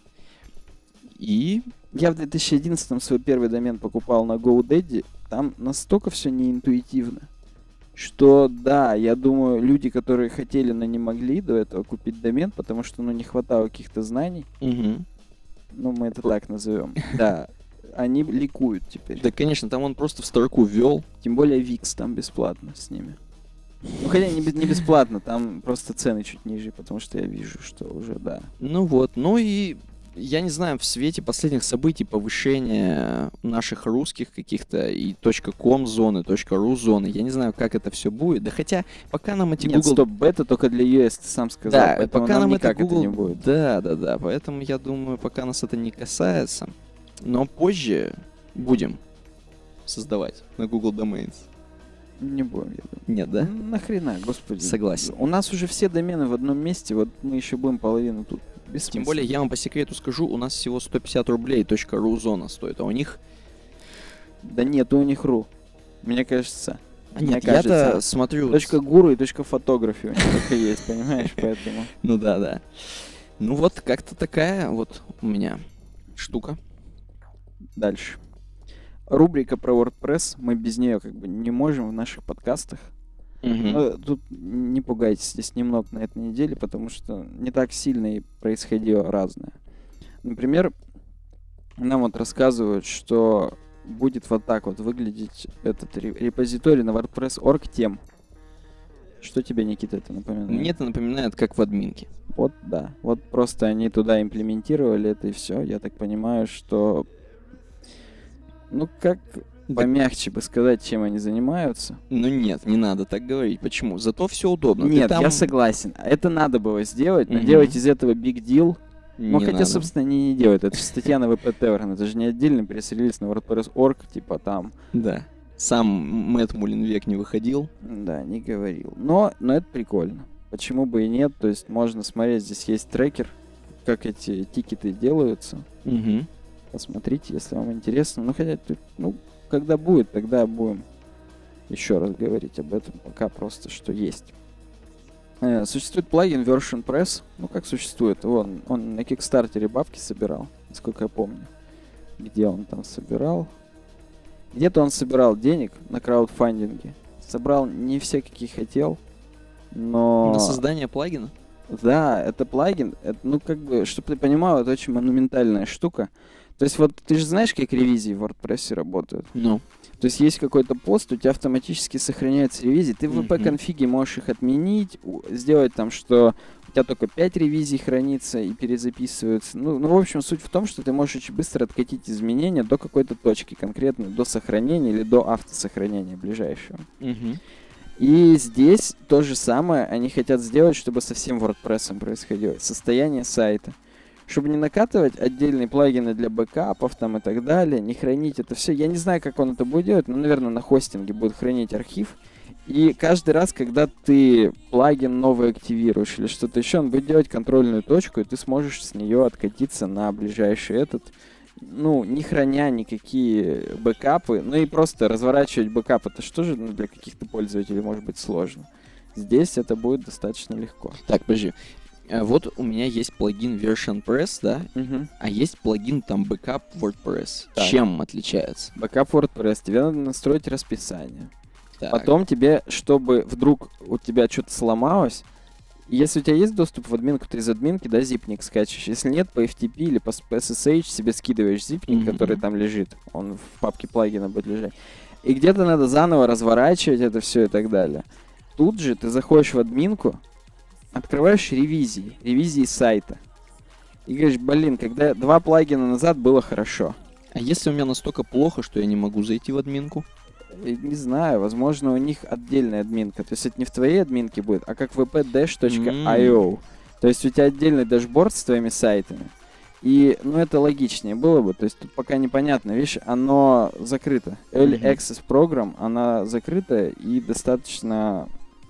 И Я в две тысячи одиннадцатом свой первый домен покупал на GoDaddy, там настолько все неинтуитивно, что да, я думаю, люди, которые хотели, но не могли до этого купить домен, потому что ну не хватало каких-то знаний, мгм. ну мы это так назовем, да, они ликуют теперь. Да, конечно, там он просто в строку ввел. Тем более Wix там бесплатно с ними. Ну, хотя не, бе- не бесплатно, там просто цены чуть ниже, потому что я вижу, что уже, да. Ну вот, ну и я не знаю, в свете последних событий, повышения наших русских каких-то и .com зоны, .ru зоны, я не знаю, как это все будет. Да хотя, пока нам эти Нет, Google... стоп, бета только для ю эс, ты сам сказал, Да, поэтому пока нам, это никак Google... это не будет. Да, да, да, поэтому я думаю, пока нас это не касается, но позже будем создавать на Google Domains. Не будем, я думаю. Нет, да? Ну, нахрена, господи. Согласен. У нас уже все домены в одном месте, вот мы еще будем половину тут. Тем Бессмысленно. более, я вам по секрету скажу, у нас всего сто пятьдесят рублей .ru зона стоит, а у них... Да нет, у них ру. Мне кажется. А Мне нет, я-то кажется, смотрю... Точка гуру и точка фотографии у них только есть, понимаешь, поэтому. Ну да, да. Ну вот, как-то такая вот у меня штука. Дальше. Рубрика про WordPress, мы без нее как бы не можем в наших подкастах. Мгм. Но тут не пугайтесь, здесь немного на этой неделе, потому что не так сильно и происходило разное. Например, нам вот рассказывают, что будет вот так вот выглядеть этот репозиторий на WordPress точка орг тем. Что тебе, Никита, это напоминает? Мне это напоминает, как в админке. Вот, да. Вот просто они туда имплементировали это и все. Я так понимаю, что... Ну, как помягче бы сказать, чем они занимаются. Ну нет, не надо так говорить. Почему? Зато все удобно. Нет, там... я согласен. Это надо было сделать, но mm-hmm. делать из этого big deal... Ну, хотя, надо. собственно, они не делают. Это же статья на ви пи Tavern. Это же не отдельный пресс-релиз на WordPress точка орг, типа там. Да. Сам Мэтт Мулинвек не выходил. Да, не говорил. Но, но это прикольно. Почему бы и нет? То есть можно смотреть, здесь есть трекер, как эти тикеты делаются. Угу. Посмотрите, если вам интересно. Ну, хотя, ну, когда будет, тогда будем еще раз говорить об этом. Пока просто что есть. Э, существует плагин VersionPress. Ну, как существует? Вон, он на Кикстартере бабки собирал, насколько я помню. Где он там собирал? Где-то он собирал денег на краудфандинге. Собрал не все, какие хотел, но... На создание плагина? Да, это плагин. Это, ну, как бы, чтобы ты понимал, это очень монументальная штука. То есть вот ты же знаешь, как ревизии в WordPress работают? Ну. То есть есть какой-то пост, у тебя автоматически сохраняются ревизии. Ты в ви пи-конфиге можешь их отменить, сделать там, что у тебя только пять ревизий хранится и перезаписываются. Ну, ну, в общем, суть в том, что ты можешь очень быстро откатить изменения до какой-то точки конкретно, до сохранения или до автосохранения ближайшего. Угу. И здесь то же самое они хотят сделать, чтобы со всем WordPress происходило. Состояние сайта. Чтобы не накатывать отдельные плагины для бэкапов там и так далее, не хранить это все. Я не знаю, как он это будет делать, но, наверное, на хостинге будет хранить архив. И каждый раз, когда ты плагин новый активируешь или что-то еще, он будет делать контрольную точку, и ты сможешь с нее откатиться на ближайший этот, ну, не храня никакие бэкапы, ну и просто разворачивать бэкап. Это что же ну, для каких-то пользователей может быть сложно. Здесь это будет достаточно легко. Так, подожди. Вот у меня есть плагин VersionPress, да, угу. а есть плагин там Backup WordPress. Так. Чем отличается? Backup WordPress. Тебе надо настроить расписание. Так. Потом тебе, чтобы вдруг у тебя что-то сломалось, если у тебя есть доступ в админку, ты из админки, да, зипник скачиваешь. Если нет, по эф ти пи или по эс эс эйч себе скидываешь зипник, mm-hmm. который там лежит. Он в папке плагина будет лежать. И где-то надо заново разворачивать это все и так далее. Тут же ты заходишь в админку, открываешь ревизии, ревизии сайта. И говоришь, блин, когда два плагина назад было хорошо. А если у меня настолько плохо, что я не могу зайти в админку? Не знаю, возможно, у них отдельная админка. То есть это не в твоей админке будет, а как ви пи dash точка ай о. Mm. То есть у тебя отдельный дашборд с твоими сайтами. И, ну, это логичнее было бы. То есть тут пока непонятно. Видишь, оно закрыто. Early mm-hmm. Access Program, она закрыта и достаточно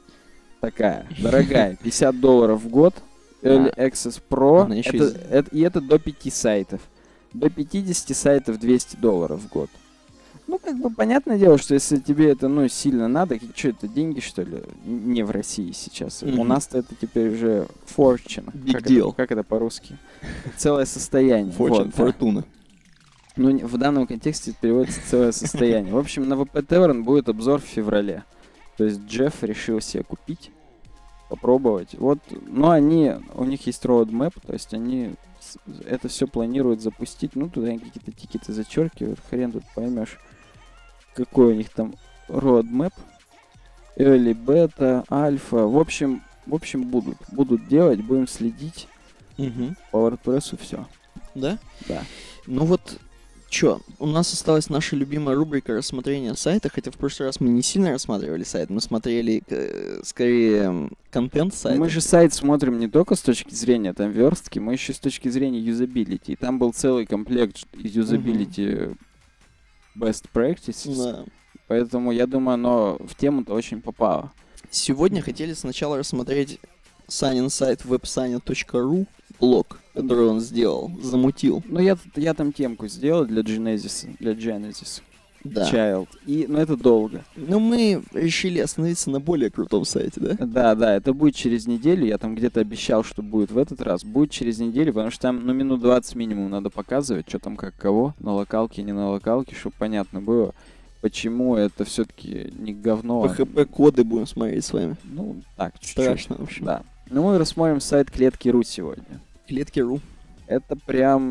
такая, дорогая. пятьдесят долларов в год. Early а. Access Pro. Это, из... это, и это до пяти сайтов. До пятидесяти сайтов двести долларов в год. Ну, как бы, понятное дело, что если тебе это, ну, сильно надо, что это, деньги, что ли? Не в России сейчас. Mm-hmm. У нас-то это теперь уже fortune. Big как deal. Это, как это по-русски? Целое состояние. Fortune, вот, фортуна. Да. Ну, в данном контексте это переводится целое состояние. В общем, на ви пи Tavern будет обзор в феврале. То есть Джефф решил себе купить, попробовать. Вот, но они, у них есть roadmap, то есть они это все планируют запустить. Ну, туда они какие-то тикеты зачеркивают, хрен тут поймешь. Какой у них там roadmap, early beta, альфа, в общем, в общем будут, будут делать, будем следить. Угу. По WordPress все. Да? Да. Ну вот, чё, у нас осталась наша любимая рубрика рассмотрения сайта, хотя в прошлый раз мы не сильно рассматривали сайт, мы смотрели э, скорее контент сайта. Мы же сайт смотрим не только с точки зрения там верстки, мы еще с точки зрения юзабилити. И там был целый комплект из юзабилити. Угу. Best practices. Да. Поэтому я думаю, оно в тему-то очень попало. Сегодня хотели сначала рассмотреть Санин сайт веб саня точка ру, блог, который он сделал, замутил. Ну, я, я там темку сделал для Genesis, для Genesis. Да. Child. И, но это долго. Но мы решили остановиться на более крутом сайте, да? Да, да, это будет через неделю. Я там где-то обещал, что будет в этот раз. Будет через неделю, потому что там, ну, минут двадцать минимум надо показывать, что там как кого, на локалке, не на локалке, чтобы понятно было, почему это все-таки не говно. пэ хэ пэ-коды будем смотреть с вами. Ну, так, чуть-чуть. Страшно, в общем. Да. Ну, мы рассмотрим сайт Клетки.ру сегодня. Клетки.ру. Это прям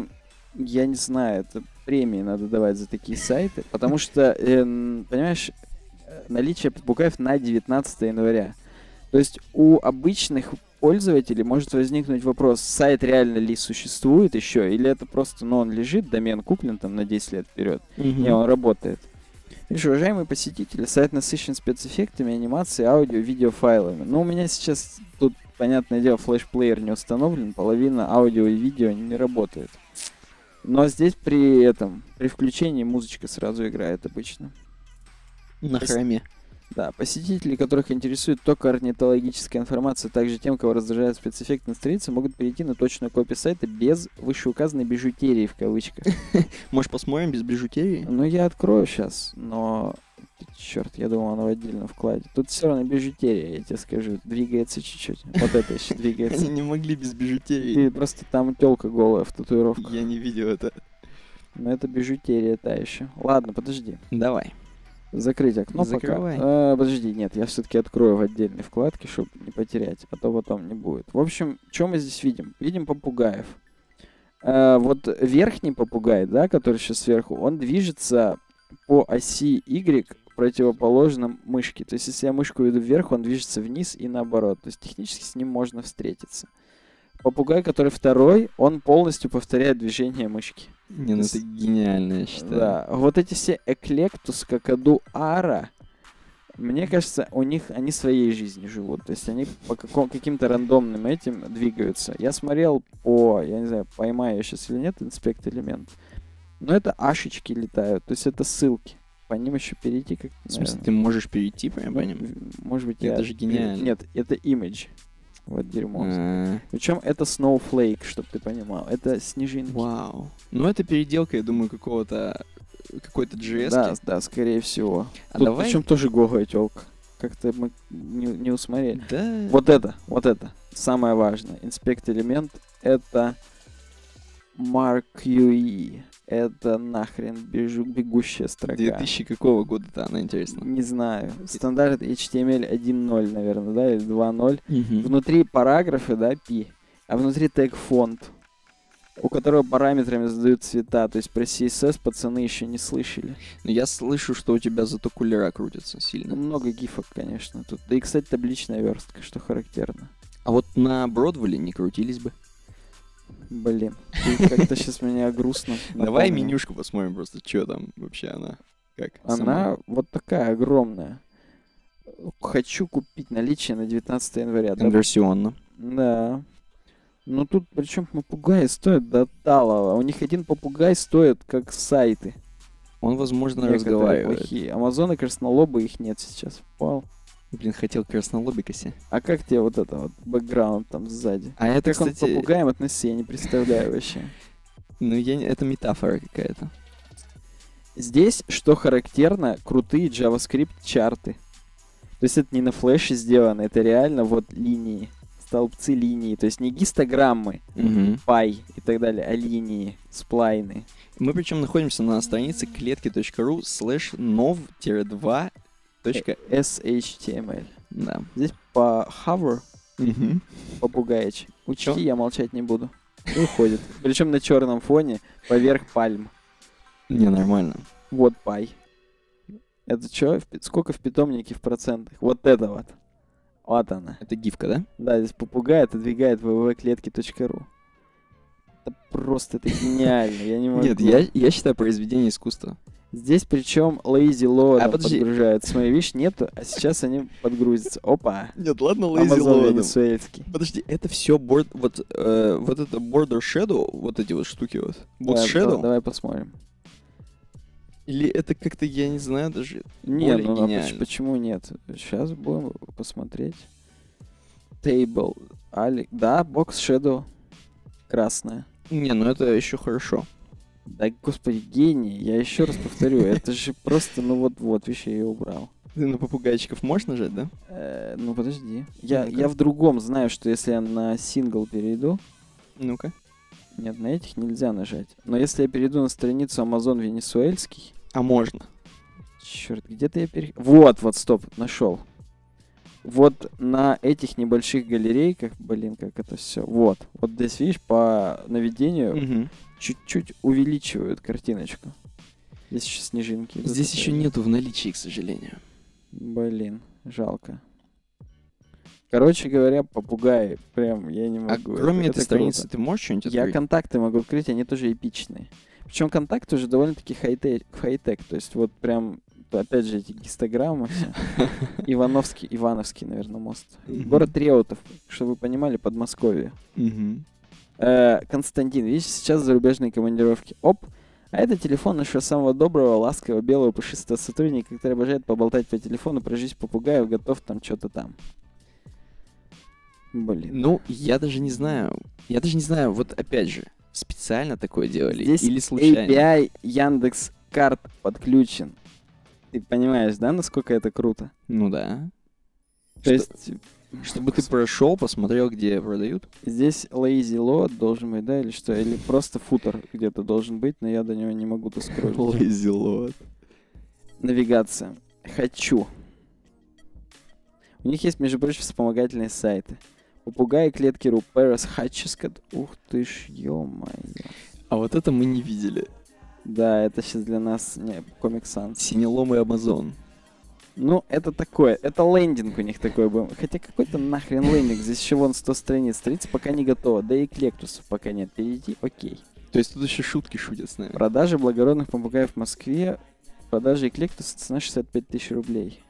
Я не знаю, это премии надо давать за такие сайты, потому что, э, понимаешь, наличие попугаев на девятнадцатое января. То есть у обычных пользователей может возникнуть вопрос, сайт реально ли существует еще, или это просто, ну, он лежит, домен куплен там на десять лет вперед. Мгм. Не, он работает. Видишь, уважаемые посетители, сайт насыщен спецэффектами, анимацией, аудио, видеофайлами. Но у меня сейчас тут, понятное дело, флеш-плеер не установлен, половина аудио и видео не работает. Но здесь при этом, при включении музычка сразу играет обычно. На храме. Да, посетители, которых интересует только орнитологическая информация, а также тем, кого раздражают спецэффекты на странице, могут перейти на точную копию сайта без вышеуказанной бижутерии в кавычках. Может, посмотрим без бижутерии? Ну, я открою сейчас, но... Черт, я думал, оно в отдельном вкладе. Тут все равно бижутерия, я тебе скажу. Двигается чуть-чуть. Вот это еще двигается. Они не могли без бижутерии. Ты просто там тёлка голая в татуировках. Я не видел это. Но это бижутерия та еще. Ладно, подожди. Давай. Закрыть окно Закрывай. пока. А, подожди, нет, я все-таки открою в отдельной вкладке, чтобы не потерять, а то потом не будет. В общем, что мы здесь видим? Видим попугаев. А, вот верхний попугай, да, который сейчас сверху, он движется по оси Y противоположно мышке. То есть, если я мышку веду вверх, он движется вниз и наоборот. То есть, технически с ним можно встретиться. Попугай, который второй, он полностью повторяет движение мышки. Не, ну это гениально, я считаю. Да, вот эти все Эклектус, Какаду, Ара, мне кажется, у них они своей жизнью живут. То есть они по каком, каким-то рандомным этим двигаются. Я смотрел по, я не знаю, поймаю я сейчас или нет, инспект элемент. Но это ашечки летают, то есть это ссылки. По ним еще перейти как-то, В смысле, ты можешь перейти прям по ну, ним? в- Может быть, Это я... же гениально. Нет, это image. Вот дерьмо. А, Причем это Snowflake, чтобы ты понимал. Это снежинки. Вау. Ну, это переделка, я думаю, какого-то какой-то джей эс. Да, да, скорее всего. А Тут давай... причем тоже голая тёлка. Как-то мы не, не усмотрели. Да. Вот это, вот это. Самое важное. Инспект элемент. Это Mark ю и. Это нахрен бежу, бегущая строка. две тысячи какого года-то она, интересно? Не знаю. Стандарт эйч ти эм эль один ноль, наверное, да? Или два ноль. Мгм. Внутри параграфы, да, пи. А внутри тег фонд, у которого параметрами задают цвета. То есть про си эс эс пацаны еще не слышали. Ну, я слышу, что у тебя зато кулера крутятся Ну, сильно. много гифок, конечно, тут. Да и, кстати, табличная верстка, что характерно. А вот на Бродвеле не крутились бы. Блин, ты как-то сейчас меня грустно Давай напомнил. менюшку посмотрим просто, что там вообще она. Как? Она сама. вот такая огромная. Хочу купить наличие на девятнадцатое января. Да, Конверсионно. да. Ну тут причем попугаи стоят до талого. У них один попугай стоит как сайты. Он, возможно, Некоторые разговаривает. плохие. Амазоны краснолобы, их нет сейчас. Впал. Блин, хотел краснолобика себе. А как тебе вот это вот бэкграунд там сзади? А это, Как он к кстати, попугаям относится, я не представляю вообще. ну, я не- это метафора какая-то. Здесь, что характерно, крутые JavaScript чарты. То есть это не на флеше сделано, это реально вот линии, столбцы линии. То есть не гистограммы, Мгм. пай и так далее, а линии, сплайны. Мы причем находимся на странице клетки.ру слэш нов-два. точка- эс эйч ти эм эль. Да. Здесь по hover Мгм. попугаич. Учти, Чё? я молчать не буду. И уходит. Причем на черном фоне поверх пальм. Не, нормально. Вот пай. Это что? Сколько в питомнике в процентах? Вот это вот. Вот она. Это гифка, да? Да, здесь попугай отодвигает вэ вэ вэ клетки точка ру. Это просто это гениально. Я не могу. Нет, я, я считаю произведение искусства. Здесь причем lazy load А, подожди. подгружают. Смотри, видишь, нету, а сейчас они подгрузятся. Опа. Нет, ладно, Амазон венесуэльский. Подожди, это все борд, вот, э, вот это border shadow, вот эти вот штуки вот. Boot Да, shadow? да, давай посмотрим. Или это как-то, я не знаю даже. Не, более ну а поч- гениально? почему нет? Сейчас будем посмотреть. Table. Али... Да, box shadow. Красная. Не, ну это еще хорошо. Да, господи, гений. Я еще раз повторю, это же просто, ну вот-вот, видишь, я ее убрал. Ты на попугайчиков можешь нажать, да? Э, ну подожди. Я, Ну-ка. я в другом знаю, что если я на сингл перейду... Ну-ка. Нет, на этих нельзя нажать. Но если я перейду на страницу Amazon венесуэльский... А можно. Черт, где-то я пере... Вот, вот, стоп, нашел. вот на этих небольших галерейках, блин, как это все, вот, вот здесь, видишь, по наведению Мгм. чуть-чуть увеличивают картиночку. Здесь еще снежинки. идут Здесь опять еще же. нету в наличии, к сожалению. Блин, жалко. Короче говоря, попугаи, прям я не А могу. кроме это, этой это страницы круто. ты можешь что-нибудь Я открыть? контакты могу открыть, они тоже эпичные. Причем контакты уже довольно-таки хай-тек, хай-тек. То есть вот прям, опять же, эти гистограммы все. Ивановский, Ивановский, наверное, мост. Мгм. Город Реутов, чтобы вы понимали, Подмосковье. Мгм. Э, Константин, видишь, сейчас зарубежные командировки. Оп. А это телефон нашего самого доброго, ласкового, белого, пушистого сотрудника, который обожает поболтать по телефону про жизнь попугаев, готов там что-то там. Блин. Ну, я даже не знаю. Я даже не знаю, вот опять же, специально такое делали Здесь или случайно? эй пи ай Яндекс Карт подключен. Ты понимаешь, да, насколько это круто? Ну да. То Что- есть Чтобы ты прошел, посмотрел, где продают. здесь lazy load должен быть, да, или что? Или просто футер где-то должен быть, но я до него не могу доскроллить. Навигация. Хочу. У них есть, между прочим, вспомогательные сайты. Попугай, клетки.ру, Paris Hatchescat. Ух ты ж, ё-моё. А вот это мы не видели. Да, это сейчас для нас не Comic Sans. Синелом и Амазон. Ну, это такое. Это лендинг у них такой был. Хотя какой-то нахрен лендинг. Здесь еще вон сто страниц. Страница пока не готова. Да и клектусов пока нет. Перейти, окей. То есть тут еще шутки шутят с нами. Продажа благородных попугаев в Москве. Продажа эклектуса цена шестьдесят пять тысяч рублей.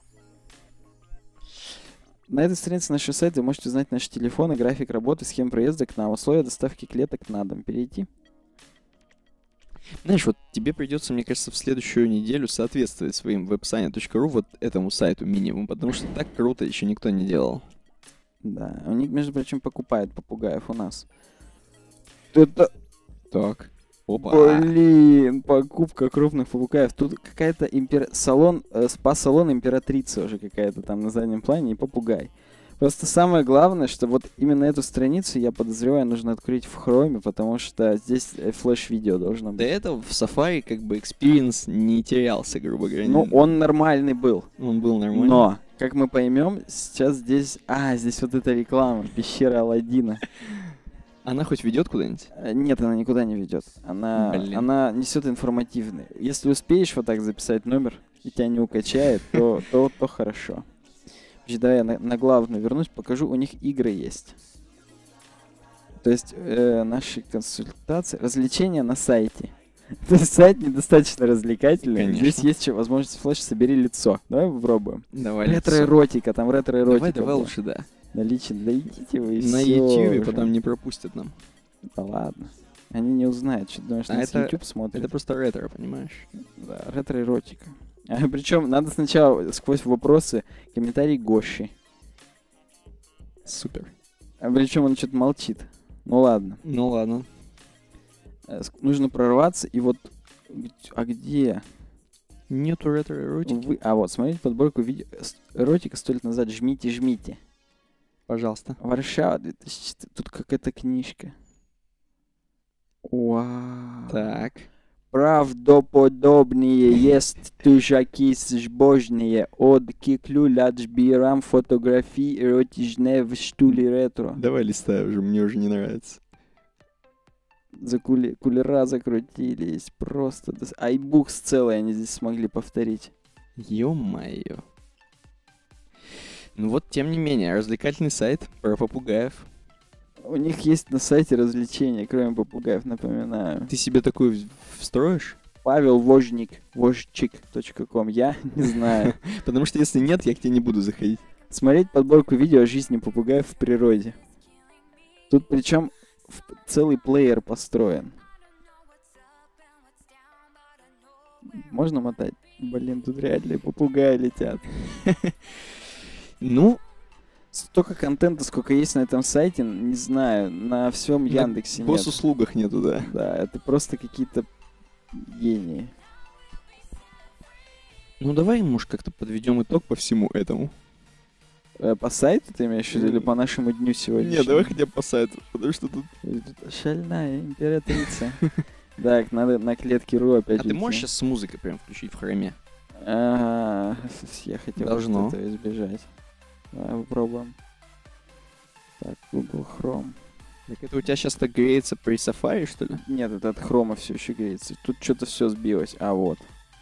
На этой странице нашего сайта вы можете узнать наши телефоны, график работы, схем проезда к нам, условия доставки клеток на дом. Перейти. Знаешь, вот тебе придется, мне кажется, в следующую неделю соответствовать своим веб-сайне точка ру вот этому сайту минимум, потому что так круто еще никто не делал. Да, у них, между прочим, покупают попугаев у нас. Это, Так. Опа. блин, покупка крупных попугаев. Тут какая-то импер... салон, э, спа-салон императрица уже какая-то там на заднем плане и попугай. Просто самое главное, что вот именно эту страницу, я подозреваю, нужно открыть в хроме, потому что здесь э, флеш-видео должно До быть. этого в Safari как бы экспириенс не терялся, грубо говоря. Ну, Не- он нормальный был. он был нормальный. Но, как мы поймем, сейчас здесь... А, здесь вот эта реклама, пещера Аладдина. Она хоть ведет куда-нибудь? Э, Нет, она никуда не ведет. Она, Блин. она несет информативный. Если успеешь вот так записать номер, и тебя не укачает, то, то, то хорошо. Значит, давай я на, на главную вернусь, покажу. У них игры есть. То есть э, наши консультации, развлечения на сайте. То есть сайт недостаточно развлекательный. Конечно. Здесь есть еще возможность флеш «Собери лицо». Давай попробуем. Давай. лицо. Ретро-эротика, там ретро-эротика. Давай, давай была. лучше, да. Наличие, да идите вы и На всё YouTube уже. потом не пропустят нам. Да ладно. Они не узнают, что ты думаешь, А нас это- YouTube смотрит. Это просто ретро, понимаешь? Да, ретро-эротика. А, причем надо сначала сквозь вопросы комментарий Гоши. Супер. А причем он что-то молчит. Ну ладно. Ну ладно. Э, ск- Нужно прорваться, и вот... г- А где? Нету ретро-эротики. Вы... А вот, смотрите подборку видео. С- Эротика сто лет назад. Жмите, жмите. Пожалуйста. Варшава две тысячи четыре. Тут какая-то книжка. Вау. Так. Правдоподобнее есть тужаки збожные от киклюля джбирам фотографий эротичне в штуле ретро. Давай листай уже, мне уже не нравится. За кули... кулера закрутились просто. дос- Айбукс целый они здесь смогли повторить. Ё-моё. Ну вот, тем не менее, развлекательный сайт про попугаев. У них есть на сайте развлечения, кроме попугаев, напоминаю. Ты себе такую в- встроишь? Павел Вожник, вожчик точка ком. Я не знаю. Потому что если нет, я к тебе не буду заходить. Смотреть подборку видео о жизни попугаев в природе. Тут причем в- целый плеер построен. Можно мотать? Блин, тут реальные попугаи летят. Ну, Столько контента, сколько есть на этом сайте, не знаю, на всем Яндексе в нет. госуслугах нету, да. Да, это просто какие-то гении. Ну давай, может, как-то подведем итог по всему этому. Э, По сайту ты имеешь в виду или по нашему дню сегодня? Не, давай хотя бы по сайту, потому что тут... Шальная императрица. Так, надо на клетке РУ опять А ты уйти. можешь сейчас с музыкой прям включить в хроме? Ага, я хотел Должно. вот этого избежать. Давай попробуем. Так, Google Chrome. Так это у тебя сейчас так греется при Safari, что ли? Нет, это от хрома все еще греется. Тут что-то все сбилось. А вот.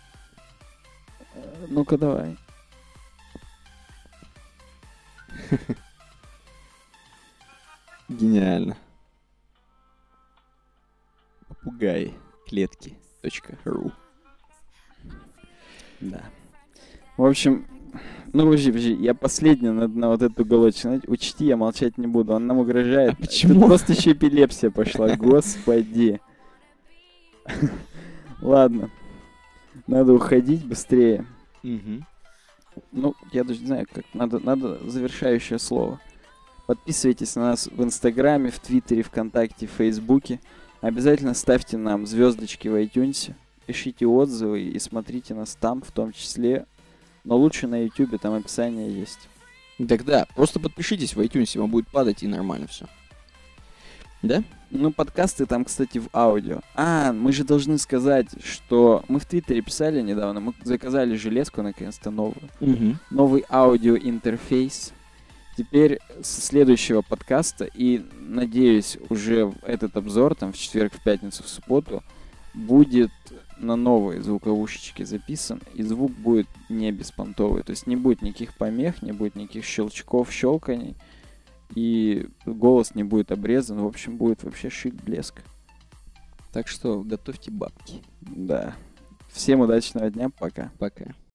Э, Ну-ка давай. Гениально. Попугай. Клетки. .ру. Да. В общем, ну подожди, подожди, я последний на, на вот эту галочку. Знаете, учти, я молчать не буду, он нам угрожает. А почему? Тут просто еще эпилепсия пошла, господи. Ладно, надо уходить быстрее. Мгм. Ну, я даже не знаю, как надо, надо завершающее слово. Подписывайтесь на нас в Инстаграме, в Твиттере, ВКонтакте, в Фейсбуке. Обязательно ставьте нам звездочки в iTunes, пишите отзывы и смотрите нас там в том числе. Но лучше на Ютубе, там описание есть. Тогда просто подпишитесь в iTunes, вам будет падать и нормально все. Да? Ну, подкасты там, кстати, в аудио. А, мы же должны сказать, что мы в Твиттере писали недавно, мы заказали железку наконец-то новую. Угу. Новый аудиоинтерфейс. Теперь со следующего подкаста, и, надеюсь, уже этот обзор, там, в четверг, в пятницу, в субботу, будет на новые звуковушечки записан, и звук будет не беспонтовый. То есть не будет никаких помех, не будет никаких щелчков, щелканий, и голос не будет обрезан. В общем, будет вообще шик, блеск. Так что готовьте бабки. Да. Всем удачного дня, пока. Пока.